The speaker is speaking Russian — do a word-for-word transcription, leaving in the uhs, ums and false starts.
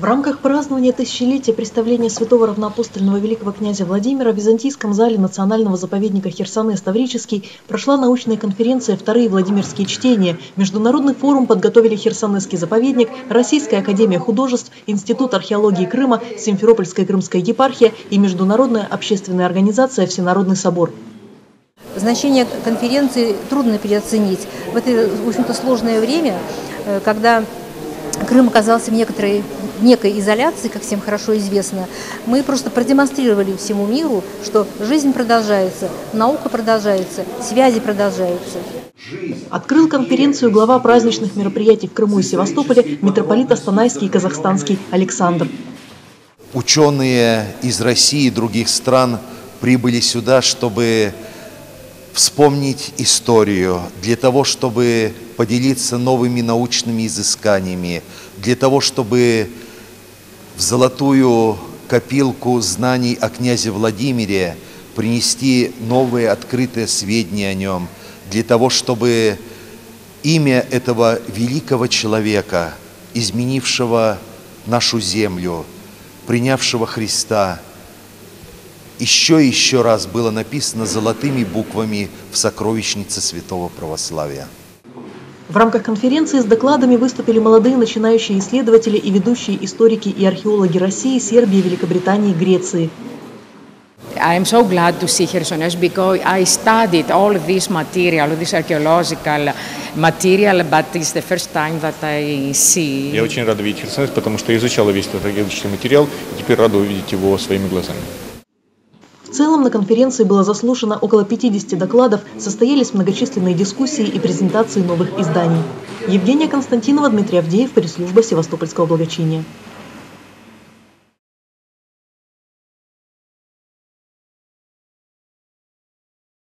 В рамках празднования тысячелетия представления святого равноапостольного великого князя Владимира в Византийском зале Национального заповедника Херсонес-Таврический прошла научная конференция «Вторые Владимирские чтения». Международный форум подготовили Херсонесский заповедник, Российская академия художеств, Институт археологии Крыма, Симферопольская крымская епархия и международная общественная организация «Всенародный собор». Значение конференции трудно переоценить. В это, в общем-то, сложное время, когда Крым оказался в некоторой, некой изоляции, как всем хорошо известно, мы просто продемонстрировали всему миру, что жизнь продолжается, наука продолжается, связи продолжаются. Открыл конференцию глава праздничных мероприятий в Крыму и Севастополе митрополит Астанайский и Казахстанский Александр. Ученые из России и других стран прибыли сюда, чтобы вспомнить историю, для того, чтобы поделиться новыми научными изысканиями, для того, чтобы в золотую копилку знаний о князе Владимире принести новые открытые сведения о нем, для того, чтобы имя этого великого человека, изменившего нашу землю, принявшего Христа, еще и еще раз было написано золотыми буквами в сокровищнице святого православия. В рамках конференции с докладами выступили молодые начинающие исследователи и ведущие историки и археологи России, Сербии, Великобритании и Греции. I am so glad to see Chersones because I studied all this material, this archaeological material, but it's the first time that I see. Я очень рада видеть Херсонес, потому что я изучала весь этот археологический материал, и теперь рада увидеть его своими глазами. В целом на конференции было заслушано около пятидесяти докладов, состоялись многочисленные дискуссии и презентации новых изданий. Евгения Константинова, Дмитрий Авдеев, пресс-служба Севастопольского благочиния.